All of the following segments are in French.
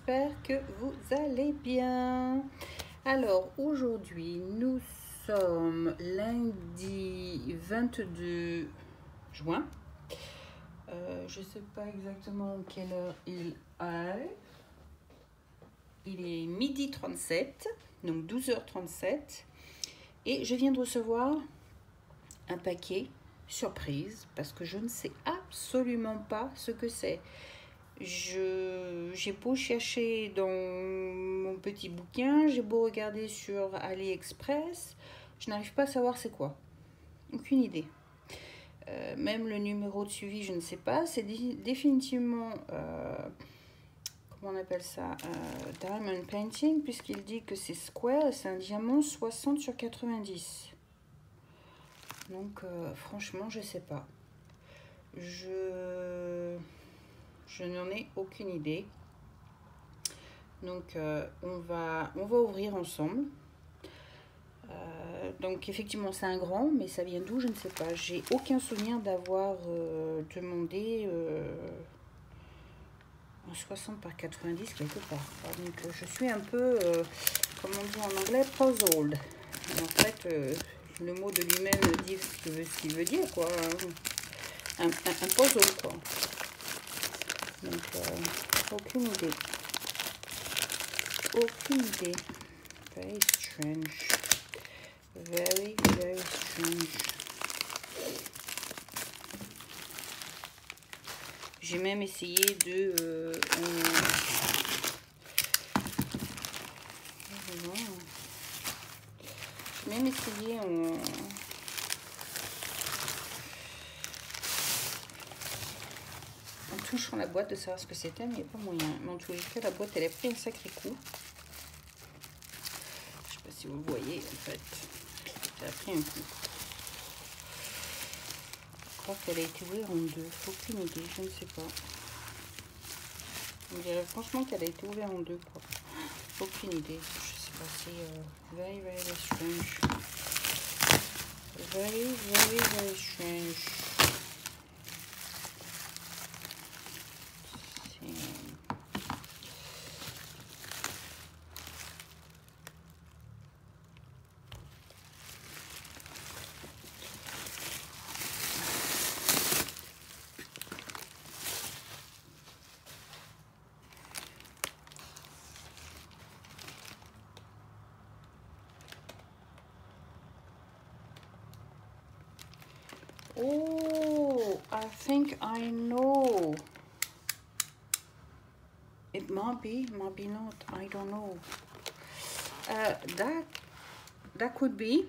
j'espère que vous allez bien. Alors aujourd'hui nous sommes lundi 22 juin. Je ne sais pas exactement quelle heure il est. Il est midi 37, donc 12h37. Et je viens de recevoir un paquet surprise parce que je ne sais absolument pas ce que c'est. J'ai beau chercher dans mon petit bouquin, j'ai beau regarder sur AliExpress, je n'arrive pas à savoir c'est quoi. Aucune idée. Même le numéro de suivi, je ne sais pas. C'est définitivement, comment on appelle ça, Diamond Painting, puisqu'il dit que c'est square et c'est un diamant 60 sur 90. Donc, franchement, je ne sais pas. Je n'en ai aucune idée. Donc, on va ouvrir ensemble. Donc, effectivement, c'est un grand, mais ça vient d'où, je ne sais pas. J'ai aucun souvenir d'avoir demandé un 60 par 90 quelque part. Donc, je suis un peu, comme on dit en anglais, puzzled. Et en fait, le mot de lui-même dit ce qu'il veut dire, quoi. Un puzzle, quoi. Donc, aucune idée. Aucune idée. Very strange. Very, very strange. J'ai même essayé de... J'ai même essayé en touchant la boîte de savoir ce que c'était, mais il n'y a pas moyen. Mais en tous les cas, la boîte, elle a pris un sacré coup. Je sais pas si vous le voyez, en fait. Elle a pris un coup. Je crois qu'elle a été ouverte en deux. Aucune idée, je ne sais pas. On dirait franchement qu'elle a été ouverte en deux, quoi. Aucune idée. Je sais pas, c'est very, very strange. Very, very, very strange. Oh, I think I know. It might be not. I don't know. That could be.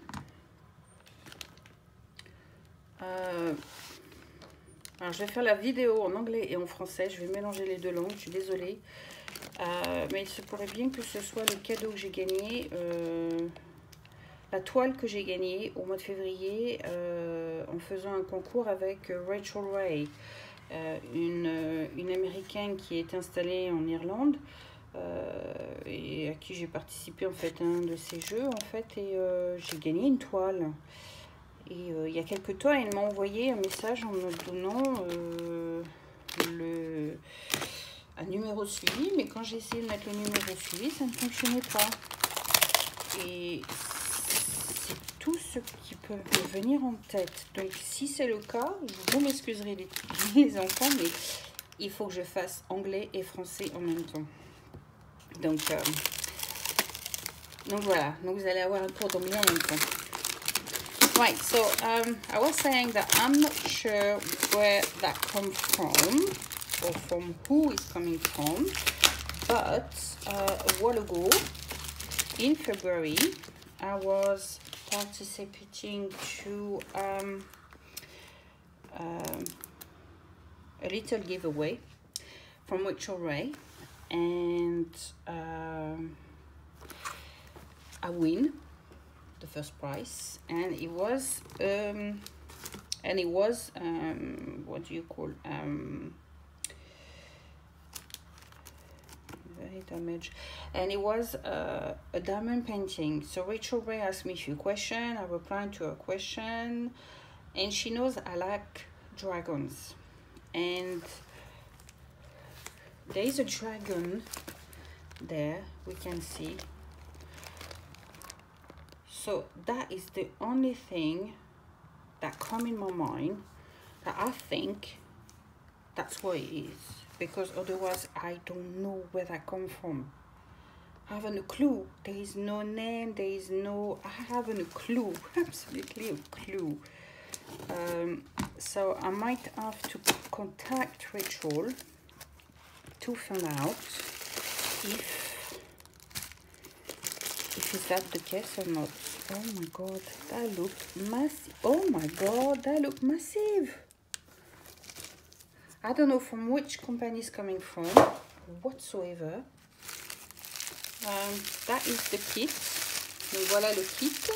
Alors, je vais faire la vidéo en anglais et en français. Je vais mélanger les deux langues. Je suis désolée. Mais il se pourrait bien que ce soit le cadeau que j'ai gagné. La toile que j'ai gagnée au mois de février en faisant un concours avec Rachel Ray, une américaine qui est installée en Irlande et à qui j'ai participé en fait à un de ces jeux en fait, et j'ai gagné une toile. Et il y a quelques temps, elle m'a envoyé un message en me donnant un numéro de suivi, mais quand j'ai essayé de mettre le numéro de suivi, ça ne fonctionnait pas. Et tout ce qui peut me venir en tête. Donc si c'est le cas, vous m'excuserez les enfants, mais il faut que je fasse anglais et français en même temps. Donc voilà, donc vous allez avoir un cours d'anglais en même temps. Right, so I was saying that I'm not sure where that comes from or from who it's coming from, but a while ago in February I was participating to a little giveaway from Rachel Ray, and I win the first prize, and it was what do you call very damaged, and it was a diamond painting. So Rachel Ray asked me a few questions. I replied to her question, and she knows I like dragons, and there is a dragon there, we can see. So that is the only thing that come in my mind, that I think that's what it is, because otherwise I don't know where that come from. I haven't a clue. There is no name, there is no, I haven't a clue, absolutely a clue. So I might have to contact Rachel to find out if is that the case or not. Oh my god, that look massive. Oh my god, that look massive. I don't know from which company it's coming from whatsoever. That is the kit. Donc voilà le kit.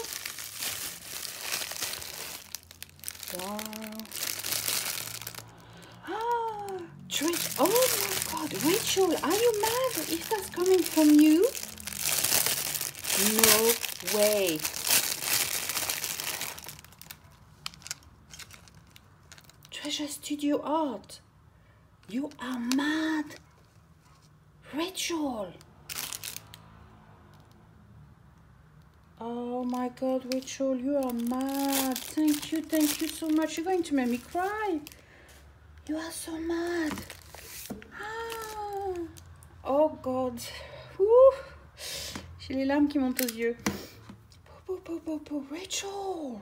Wow. Ah, oh my god, Rachel, are you mad if that's coming from you? No way. Treasure Studio Art. You are mad. Rachel. Oh my god, Rachel, you are mad. Thank you so much. You're going to make me cry. You are so mad. Ah. Oh god. Ouh. J'ai les larmes qui montent aux yeux. Rachel.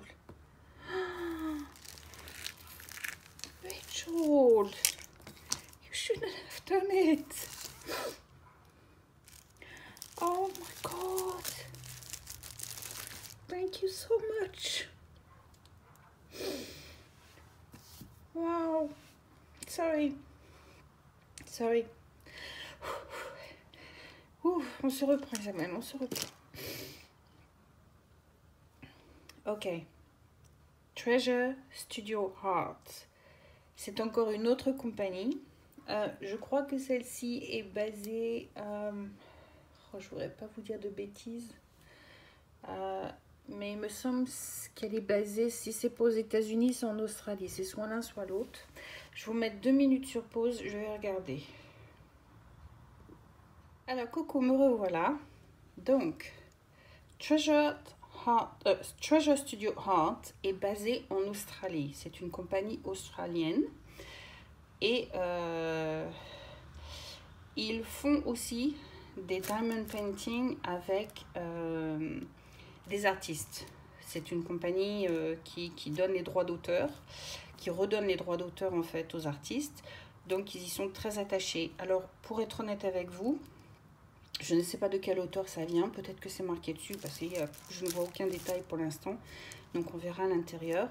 Rachel. You shouldn't have done it. Oh my god. Thank you so much. Wow. Sorry. Ouh, on se reprend, Isabelle, on se reprend. Ok. Treasure Studio Art. C'est encore une autre compagnie. Je crois que celle-ci est basée... oh, je voudrais pas vous dire de bêtises. Mais il me semble qu'elle est basée, si c'est pas aux États-Unis, c'est en Australie. C'est soit l'un, soit l'autre. Je vais vous mettre 2 minutes sur pause, je vais regarder. Alors, coucou, me revoilà. Donc, Treasure Studio Art est basée en Australie. C'est une compagnie australienne. Et ils font aussi des diamond painting avec des artistes. C'est une compagnie qui donne les droits d'auteur, qui redonne les droits d'auteur en fait aux artistes. Donc ils y sont très attachés. Alors pour être honnête avec vous, je ne sais pas de quel auteur ça vient. Peut-être que c'est marqué dessus parce que je ne vois aucun détail pour l'instant. Donc on verra à l'intérieur.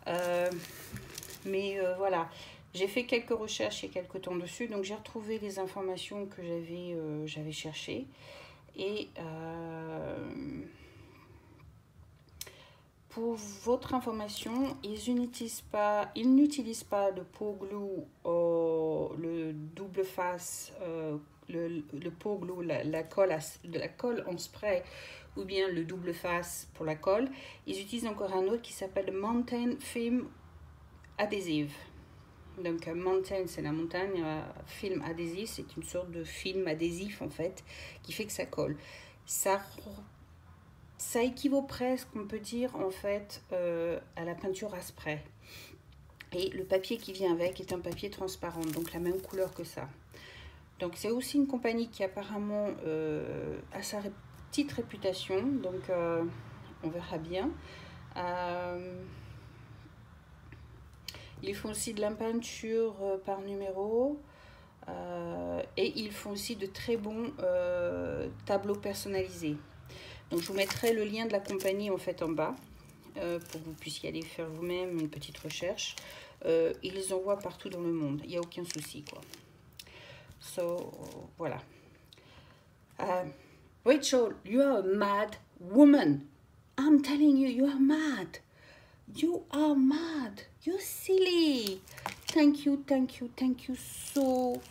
Voilà. J'ai fait quelques recherches il y a quelques temps dessus, donc j'ai retrouvé les informations que j'avais cherchées. Et pour votre information, ils n'utilisent pas le pot glue, le double face, le pot glue, la colle en spray, ou bien le double face pour la colle. Ils utilisent encore un autre qui s'appelle Mountain Film Adhesive. Donc mountain, c'est la montagne, film adhésif, c'est une sorte de film adhésif en fait, qui fait que ça colle. Ça équivaut presque, on peut dire en fait, à la peinture à spray. Et le papier qui vient avec est un papier transparent, donc la même couleur que ça. Donc c'est aussi une compagnie qui apparemment a sa petite réputation, donc on verra bien. Ils font aussi de la peinture par numéro et ils font aussi de très bons tableaux personnalisés. Donc je vous mettrai le lien de la compagnie en fait en bas pour que vous puissiez aller faire vous-même une petite recherche. Ils les envoient partout dans le monde, il n'y a aucun souci quoi. So voilà. Rachel, you are a mad woman. I'm telling you, you are mad. You are mad. You're silly. Thank you so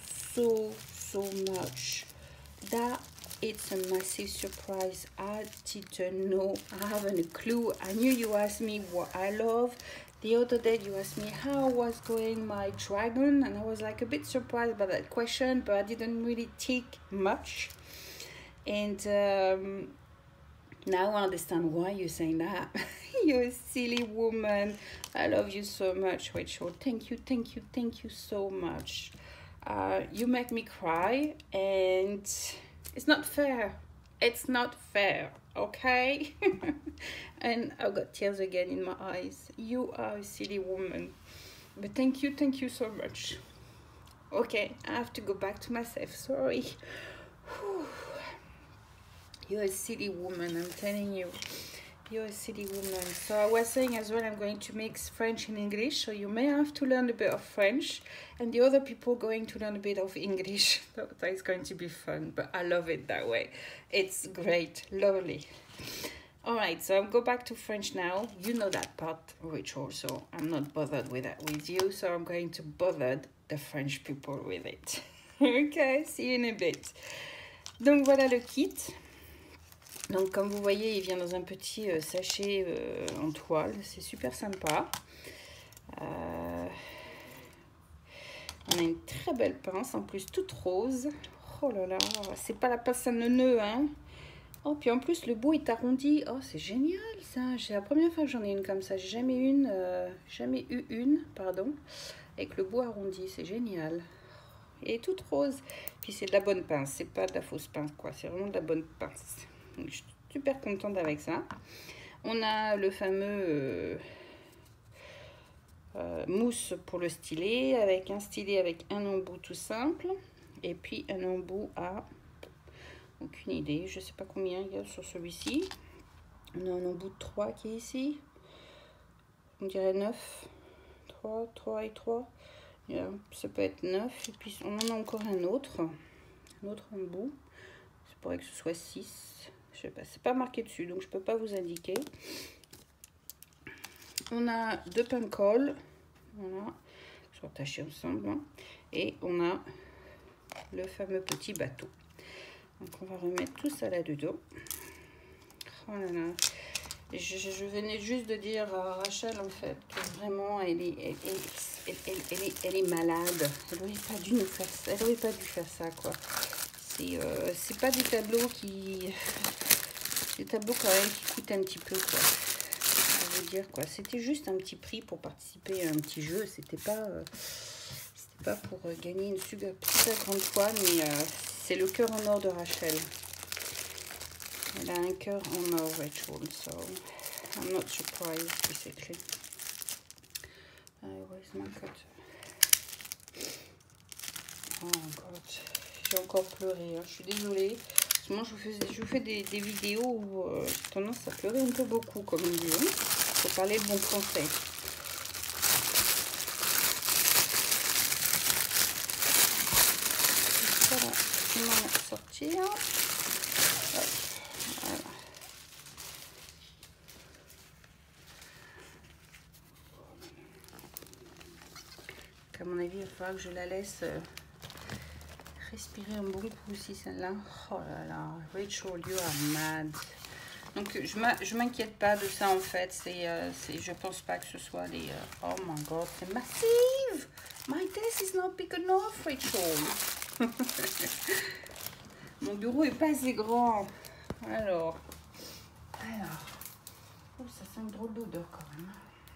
much. That it's a massive surprise. I didn't know. I haven't a clue. I knew you asked me what I love. The other day you asked me how was going my dragon, and I was like a bit surprised by that question, but I didn't really take much. And now I understand why you're saying that. You're a silly woman. I love you so much, Rachel. Thank you, thank you, thank you so much. You make me cry, and it's not fair. It's not fair, okay? And I've got tears again in my eyes. You are a silly woman. But thank you so much. Okay, I have to go back to myself. Sorry. Whew. You're a silly woman, I'm telling you. You're a silly woman. So I was saying as well, I'm going to mix French and English. So you may have to learn a bit of French. And the other people going to learn a bit of English. That is going to be fun. But I love it that way. It's great. Lovely. Alright, so I'll go back to French now. You know that part, Rachel. So I'm not bothered with that with you. So I'm going to bother the French people with it. Ok, see you in a bit. Donc voilà le kit. Donc comme vous voyez, il vient dans un petit sachet en toile. C'est super sympa. On a une très belle pince, en plus toute rose. Oh là là, c'est pas la pince à neuneu, hein. Oh, puis en plus le bout est arrondi. Oh, c'est génial ça. C'est la première fois que j'en ai une comme ça. J'ai jamais eu une, pardon, avec le bout arrondi. C'est génial. Et toute rose. Puis c'est de la bonne pince, c'est pas de la fausse pince quoi. C'est vraiment de la bonne pince. Donc, je suis super contente avec ça. On a le fameux mousse pour le stylet, avec un stylet avec un embout tout simple. Et puis un embout à... aucune idée, je sais pas combien il y a sur celui-ci. On a un embout de 3 qui est ici. On dirait 9. 3 et 3. Ça peut être 9. Et puis on en a encore un autre embout. Ça pourrait que ce soit 6. Je sais pas, c'est pas marqué dessus, donc je peux pas vous indiquer. On a 2 pains de colle. Voilà. Je vais attacher ensemble. Hein. Et on a le fameux petit bateau. Donc on va remettre tout ça là-dedans. Oh là là. Je venais juste de dire à Rachel en fait que vraiment elle est malade. Elle aurait pas dû nous faire ça. Elle aurait pas dû faire ça quoi. C'est pas des tableaux qui... Des tableaux quand même qui coûtent un petit peu quoi. Je veux dire quoi. C'était juste un petit prix pour participer à un petit jeu. C'était pas pour gagner une super grande toile, mais c'est le cœur en or de Rachel. Elle a un cœur en or, Rachel, so I'm not surprised, basically. Where's my cutter? Oh God, j'ai encore pleuré, hein. Je suis désolée. Moi, je vous fais des vidéos où j'ai tendance à pleurer un peu beaucoup, comme on dit. Il faut parler le bon français. Voilà, comment sortir. Hop, voilà. À mon avis, il va falloir que je la laisse respirer un bon coup aussi, celle-là. Oh là là, Rachel, you are mad. Donc, je m'inquiète pas de ça, en fait. Je pense pas que ce soit des... oh my God, c'est massive. My desk is not big enough, Rachel. Mon bureau est pas assez grand. Alors. Oh, ça sent une drôle d'odeur quand même.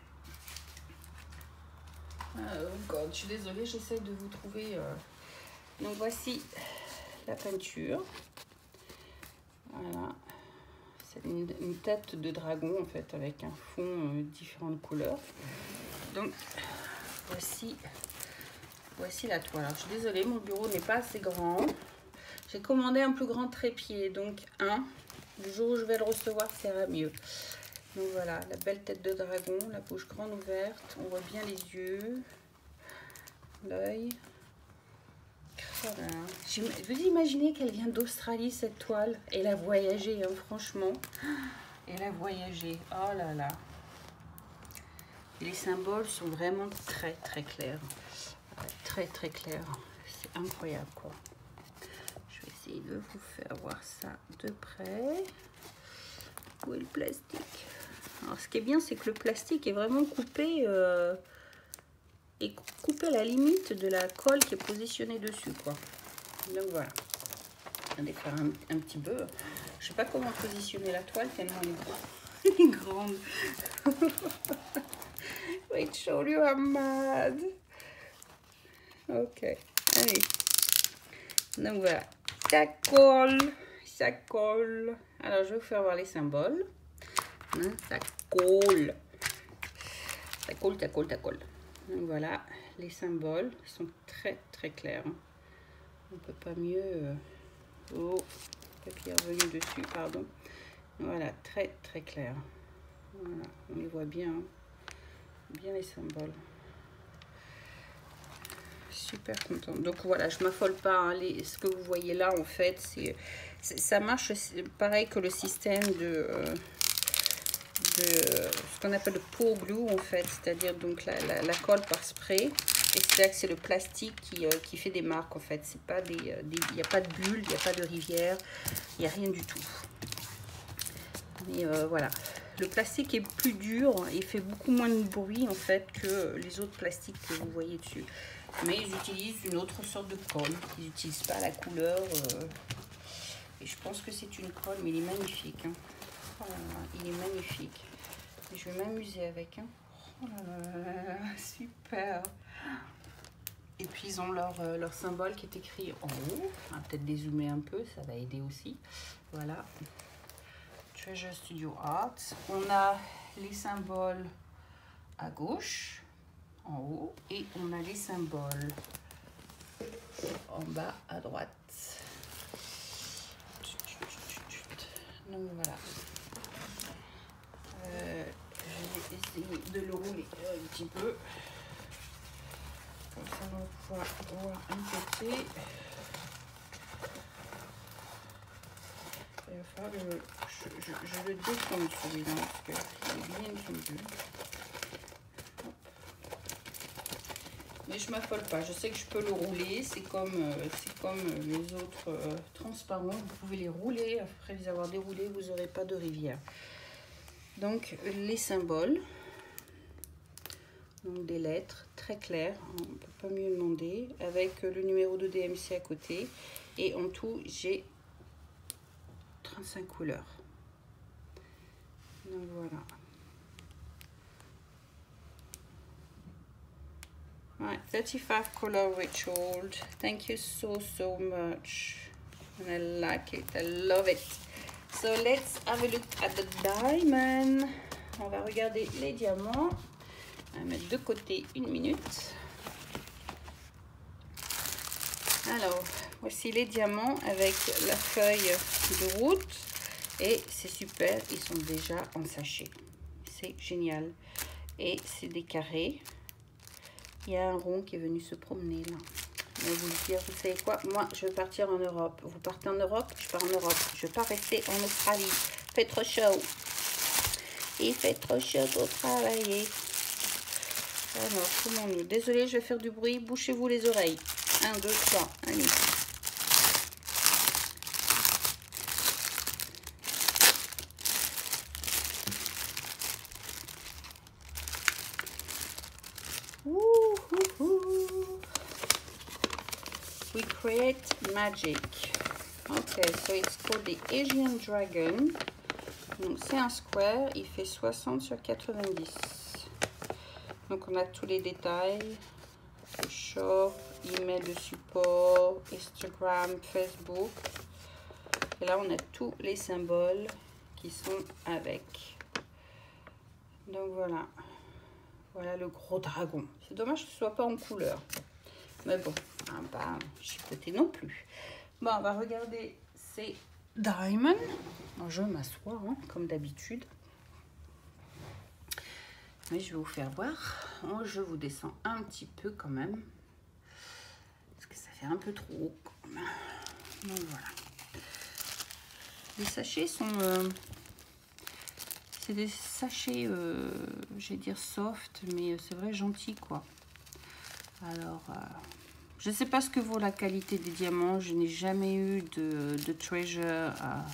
Oh God, je suis désolée, j'essaie de vous trouver... Donc voici la peinture. Voilà. C'est une tête de dragon en fait avec un fond différentes couleurs. Donc voici la toile. Alors, je suis désolée, mon bureau n'est pas assez grand. J'ai commandé un plus grand trépied, donc le jour où je vais le recevoir, ça ira mieux. Donc voilà, la belle tête de dragon, la bouche grande ouverte, on voit bien les yeux, l'œil. Voilà. Vous imaginez qu'elle vient d'Australie cette toile? Elle a voyagé, hein, franchement. Elle a voyagé. Oh là là. Et les symboles sont vraiment très très clairs. Très très clairs. C'est incroyable quoi. Je vais essayer de vous faire voir ça de près. Où est le plastique? Alors ce qui est bien, c'est que le plastique est vraiment coupé. Et couper à la limite de la colle qui est positionnée dessus quoi. Donc voilà. Je vais faire un petit peu. Je sais pas comment positionner la toile tellement elle est grande. Rachel, you are mad. Ok, allez. Donc voilà, ça colle, ça colle. Alors je vais vous faire voir les symboles. Hein, ça colle. Ça colle, ça colle, ça colle. Donc voilà, les symboles sont très très clairs. Hein. On peut pas mieux. Oh, papier est revenu dessus, pardon. Voilà, très très clair. Voilà, on les voit bien. Hein. Bien les symboles. Super contente. Donc voilà, je m'affole pas. Hein. Ce que vous voyez là, en fait, ça marche pareil que le système de ce qu'on appelle le pour glue, en fait, c'est-à-dire donc la colle par spray. Et c'est-à-dire que c'est le plastique qui fait des marques, en fait. C'est pas il n'y a pas de bulles, il n'y a pas de rivière, il n'y a rien du tout. Mais voilà. Le plastique est plus dur et fait beaucoup moins de bruit, en fait, que les autres plastiques que vous voyez dessus. Mais ils utilisent une autre sorte de colle. Ils n'utilisent pas la couleur. Et je pense que c'est une colle, mais il est magnifique. Hein. Oh là là, il est magnifique. Et je vais m'amuser avec. Hein. Oh là là, super. Et puis ils ont leur symbole qui est écrit en haut. On va peut-être dézoomer un peu, ça va aider aussi. Voilà. Treasure Studio Art. On a les symboles à gauche, en haut, et on a les symboles en bas à droite. Donc voilà. Je vais essayer de le rouler un petit peu. Comme ça on va pouvoir voir un côté. Il va falloir que je le défonde celui-là parce qu'il est bien tendu. Mais je m'affole pas, je sais que je peux le rouler, c'est comme les autres transparents, vous pouvez les rouler, après les avoir déroulés, vous n'aurez pas de rivière. Donc les symboles, donc des lettres très claires, on ne peut pas mieux demander, avec le numéro de DMC à côté, et en tout j'ai 35 couleurs. Donc voilà. Right, 35 color Rachel. Thank you so much. And I like it. I love it. So let's have a look at the diamond. On va regarder les diamants. On va mettre de côté une minute. Alors, voici les diamants avec la feuille de route. Et c'est super, ils sont déjà en sachet. C'est génial. Et c'est des carrés. Il y a un rond qui est venu se promener là. Je vais vous le dire, vous savez quoi? Moi, je vais partir en Europe. Vous partez en Europe? Je pars en Europe. Je ne vais pas rester en Australie. Il fait trop chaud. Il fait trop chaud pour travailler. Alors, comment nous? Désolée, je vais faire du bruit. Bouchez-vous les oreilles. 1, 2, 3. Allez. We create magic. Okay, so it's called the Asian Dragon. Donc c'est un square, il fait 60 sur 90. Donc on a tous les détails. Le shop, email de support, Instagram, Facebook. Et là on a tous les symboles qui sont avec. Donc voilà. Voilà le gros dragon. C'est dommage que ce soit pas en couleur. Mais bon, hein, pas chipoter non plus. Bon, on va regarder ces diamonds. Alors, je m'assois, hein, comme d'habitude. Mais je vais vous faire voir. Oh, je vous descends un petit peu quand même. Parce que ça fait un peu trop haut. Donc voilà. Les sachets sont... c'est des sachets, je vais dire soft, mais c'est vrai gentil quoi. Alors, je ne sais pas ce que vaut la qualité des diamants. Je n'ai jamais eu de Treasure à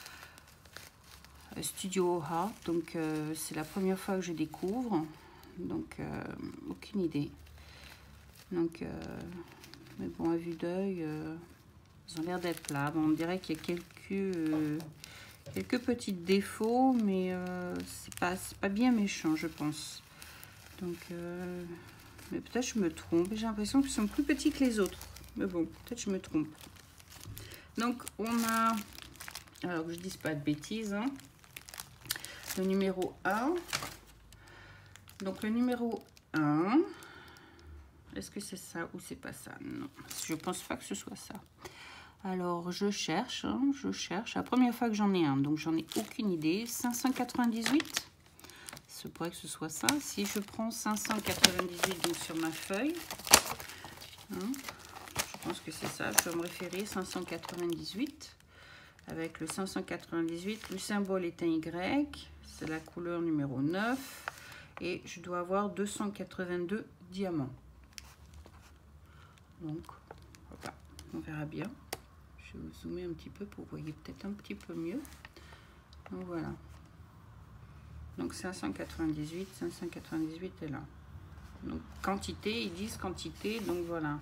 Studio Art. Donc, c'est la première fois que je découvre. Donc, aucune idée. Donc, mais bon, à vue d'œil, Ils ont l'air d'être plats. Bon, on dirait qu'il y a quelques petits défauts, mais c'est pas bien méchant, je pense. Donc, mais peut-être je me trompe. J'ai l'impression qu'ils sont plus petits que les autres. Mais bon, peut-être je me trompe. Donc, on a... Alors que je dise pas de bêtises, hein. Le numéro 1. Donc, le numéro 1. Est-ce que c'est ça ou c'est pas ça? Non, je pense pas que ce soit ça. Alors, je cherche, hein, je cherche. La première fois que j'en ai un, donc j'en ai aucune idée. 598. Ce pourrait que ce soit ça. Si je prends 598 donc sur ma feuille, hein, je pense que c'est ça. Je dois me référer 598. Avec le 598, le symbole est un Y, c'est la couleur numéro 9 et je dois avoir 282 diamants. Donc, voilà, on verra bien. Je vais vous zoomer un petit peu pour que vous voyez peut-être un petit peu mieux. Donc voilà. Donc 598 est là. Donc quantité, ils disent quantité, donc voilà.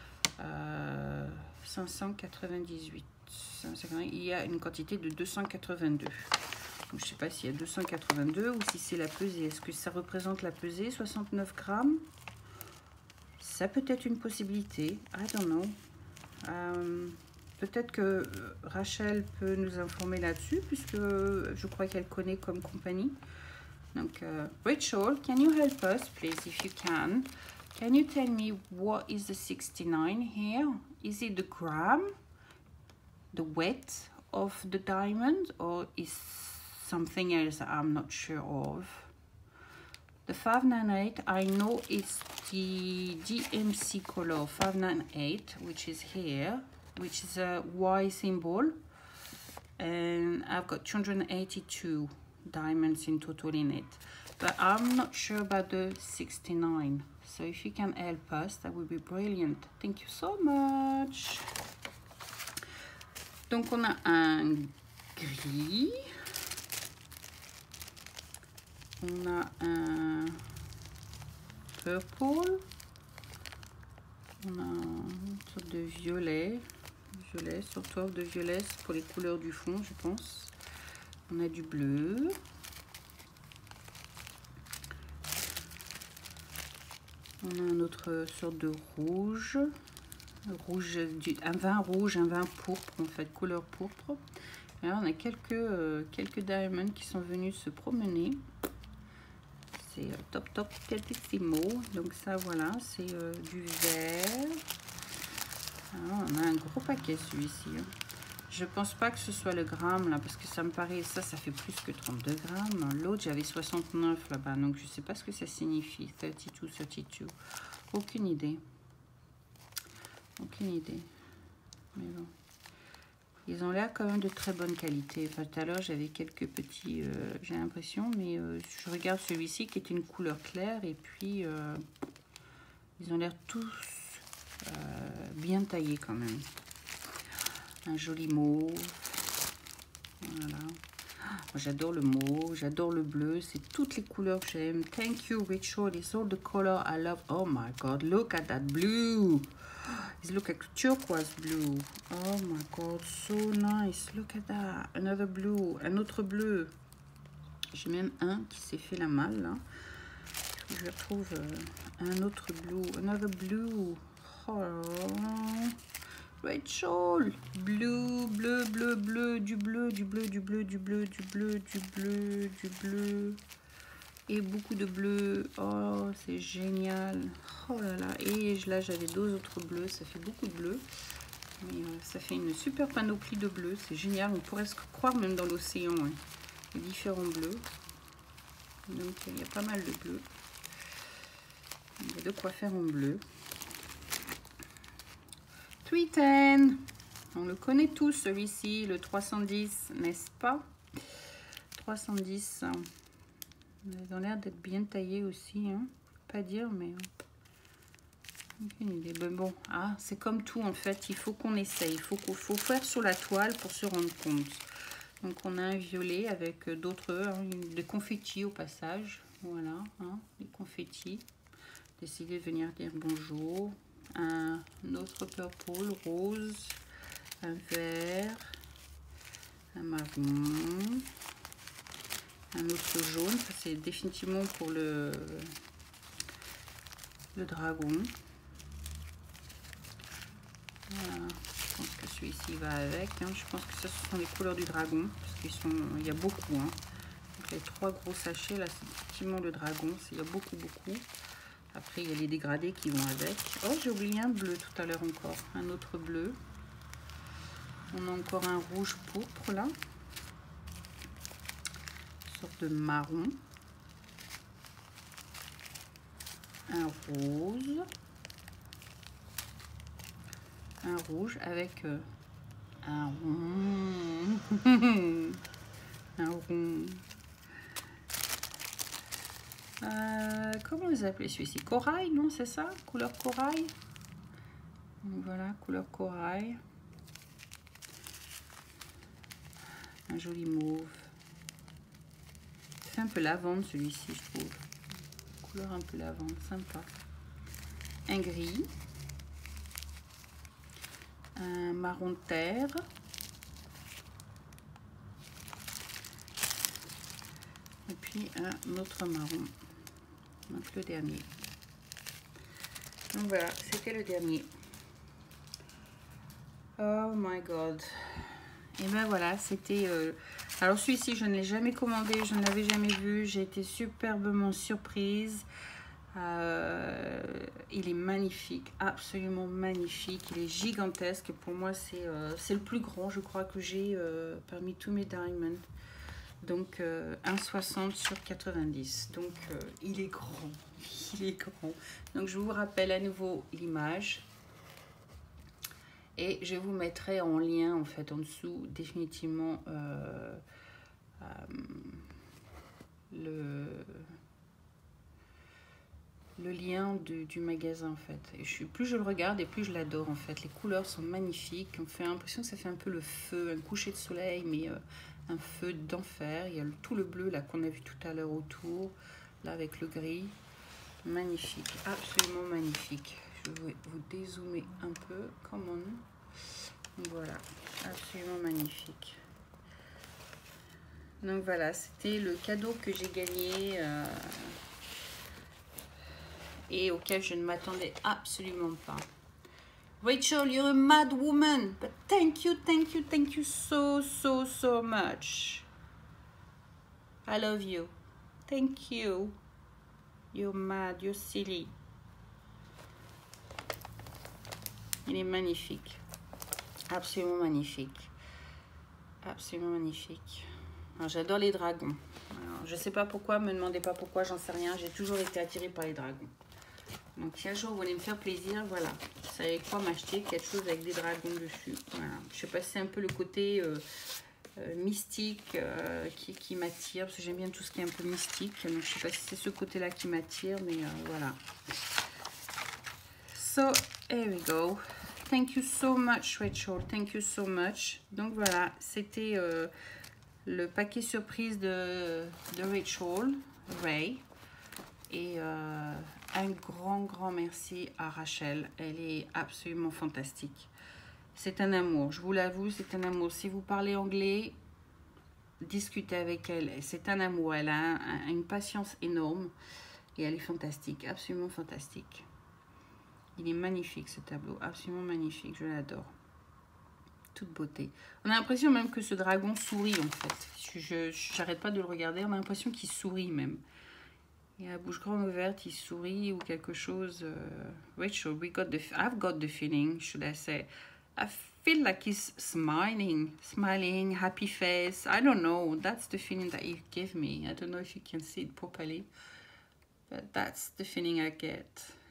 598. Il y a une quantité de 282. Donc, je ne sais pas s'il y a 282 ou si c'est la pesée. Est-ce que ça représente la pesée, 69 grammes? Ça peut être une possibilité. I don't know. Peut-être que Rachel peut nous informer là-dessus, puisque je crois qu'elle connaît comme compagnie. Donc, Rachel, can you help us, please, if you can? Can you tell me what is the 69 here? Is it the gram? The weight of the diamond, or is something else that I'm not sure of? The 598, I know it's the DMC color 598, which is here, which is a Y symbol, and I've got 282 diamonds in total in it, but I'm not sure about the 69. So if you can help us, that would be brilliant. Thank you so much. Donc, on a un gris. On a un purple. On a une sorte de violet. Violet, surtout de violet pour les couleurs du fond, je pense. On a du bleu. On a une autre sorte de rouge. Un vin rouge, un vin pourpre, en fait, couleur pourpre. Et là, on a quelques diamonds qui sont venus se promener. C'est top tantissimo. Donc ça, voilà, c'est du vert. Alors, on a un gros paquet celui-ci. Hein. Je pense pas que ce soit le gramme là, parce que ça me paraît, ça fait plus que 32 grammes. L'autre, j'avais 69 là-bas, donc je sais pas ce que ça signifie. 32. Aucune idée. Aucune idée. Mais bon. Ils ont l'air quand même de très bonne qualité. Enfin, tout à l'heure, j'avais quelques petits... j'ai l'impression, mais je regarde celui-ci qui est une couleur claire. Et puis, ils ont l'air tous bien taillés quand même. Un joli mauve. Voilà. J'adore le mauve, j'adore le bleu. C'est toutes les couleurs que j'aime. Thank you, Rachel. It's all the color I love. Oh my God, look at that blue. It looks like turquoise blue. Oh my God, so nice. Look at that. Another blue. Un autre bleu. J'ai même un qui s'est fait la malle. Là. Je retrouve un autre blue. Another blue. Oh. Rachel. Bleu, bleu, bleu, bleu. Du bleu, du bleu, du bleu, du bleu, du bleu, du bleu, du bleu. Et beaucoup de bleu. Oh, c'est génial. Oh là là. Et là, j'avais deux autres bleus. Ça fait beaucoup de bleu. Mais ça fait une super panoplie de bleu. C'est génial. On pourrait se croire même dans l'océan. Hein. Les différents bleus. Donc, il y a pas mal de bleus. Il y a de quoi faire en bleu. 310. On le connaît tous, celui-ci. Le 310, n'est-ce pas? 310. Ils ont l'air d'être bien taillés aussi, hein. Pas dire, mais aucune idée. Bon, c'est comme tout en fait. Il faut qu'on essaye. Il faut faire sur la toile pour se rendre compte. Donc on a un violet avec d'autres, des confettis au passage. Voilà, hein, des confettis. Décidez de venir dire bonjour. Un autre purple rose un vert, un marron, un autre jaune. Ça c'est définitivement pour le dragon. Voilà. Je pense que celui-ci va avec. Hein. Je pense que ce sont les couleurs du dragon. Parce qu'ils sont. Il y a beaucoup. Hein. Donc les 3 gros sachets là, c'est effectivement le dragon. Il y a beaucoup. Après, il y a les dégradés qui vont avec. Oh, j'ai oublié un bleu tout à l'heure encore. Un autre bleu. On a encore un rouge pourpre là. Une sorte de marron. Un rose. Un rouge avec un rond. Un rond. Comment vous appelez celui-ci? Corail, non, c'est ça? Couleur corail. Donc voilà, couleur corail. Un joli mauve. C'est un peu lavande celui-ci, je trouve. Couleur un peu lavande, sympa. Un gris. Un marron de terre. Et puis un autre marron. Donc le dernier. Donc voilà, c'était le dernier. Oh my god. Et ben voilà, c'était... Alors celui-ci, je ne l'ai jamais commandé, je ne l'avais jamais vu. J'ai été superbement surprise. Il est magnifique, absolument magnifique. Il est gigantesque. Pour moi, c'est le plus grand, je crois, que j'ai parmi tous mes diamonds. Donc 1,60 sur 90. Donc il est grand. Il est grand. Donc je vous rappelle à nouveau l'image. Et je vous mettrai en lien, en fait, en dessous, définitivement, le lien du magasin, en fait. Et plus je le regarde et plus je l'adore, en fait. Les couleurs sont magnifiques. On fait l'impression que ça fait un peu le feu, un coucher de soleil, mais un feu d'enfer. Il y a tout le bleu, là, qu'on a vu tout à l'heure autour, là, avec le gris. Magnifique, absolument magnifique. Je vais vous dézoomer un peu, come on. Voilà, absolument magnifique. Donc voilà, c'était le cadeau que j'ai gagné et auquel je ne m'attendais absolument pas. Rachel, you're a mad woman, but thank you so much. I love you. Thank you. You're mad, you're silly. Il est magnifique. Absolument magnifique. Absolument magnifique. J'adore les dragons. Alors, je sais pas pourquoi, me demandez pas pourquoi, j'en sais rien. J'ai toujours été attirée par les dragons. Donc si un jour vous voulez me faire plaisir, voilà. Vous savez quoi, m'acheter quelque chose avec des dragons dessus. Voilà. Je sais pas si c'est un peu le côté mystique qui m'attire, parce que j'aime bien tout ce qui est un peu mystique. Donc je sais pas si c'est ce côté-là qui m'attire, mais voilà. So, here we go. Thank you so much, Rachel. Thank you so much. Donc voilà, c'était le paquet surprise de Rachel, Ray. Et un grand merci à Rachel. Elle est absolument fantastique. C'est un amour, je vous l'avoue, c'est un amour. Si vous parlez anglais, discutez avec elle. C'est un amour. Elle a une patience énorme. Et elle est fantastique, absolument fantastique. Il est magnifique ce tableau, absolument magnifique, je l'adore. Toute beauté. On a l'impression même que ce dragon sourit en fait. Je n'arrête pas de le regarder, on a l'impression qu'il sourit même. Il a la bouche grande ouverte, il sourit ou quelque chose. Rachel, I've got the feeling, should I say. I feel like he's smiling, happy face. I don't know, that's the feeling that you give me. I don't know if you can see it properly, but that's the feeling I get.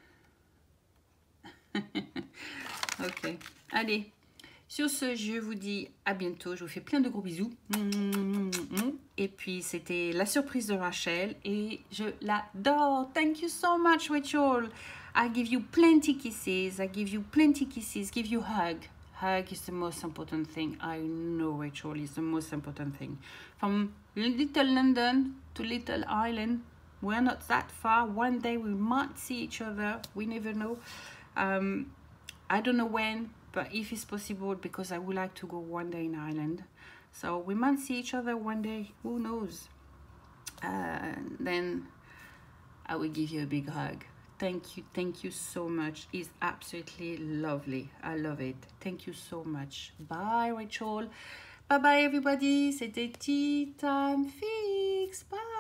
Ok, allez, sur ce je vous dis à bientôt, je vous fais plein de gros bisous et puis c'était la surprise de Rachel et je l'adore. Thank you so much, Rachel. I give you plenty kisses, give you hug is the most important thing. I know, Rachel, is the most important thing. From little London to little Ireland, we're not that far. One day we might see each other, we never know. I don't know when, but if it's possible, because I would like to go one day in Ireland, so we might see each other one day, who knows. Then I will give you a big hug. Thank you so much. It's absolutely lovely. I love it. Thank you so much. Bye Rachel. Bye bye everybody. C'était Tea Time Fix. Bye.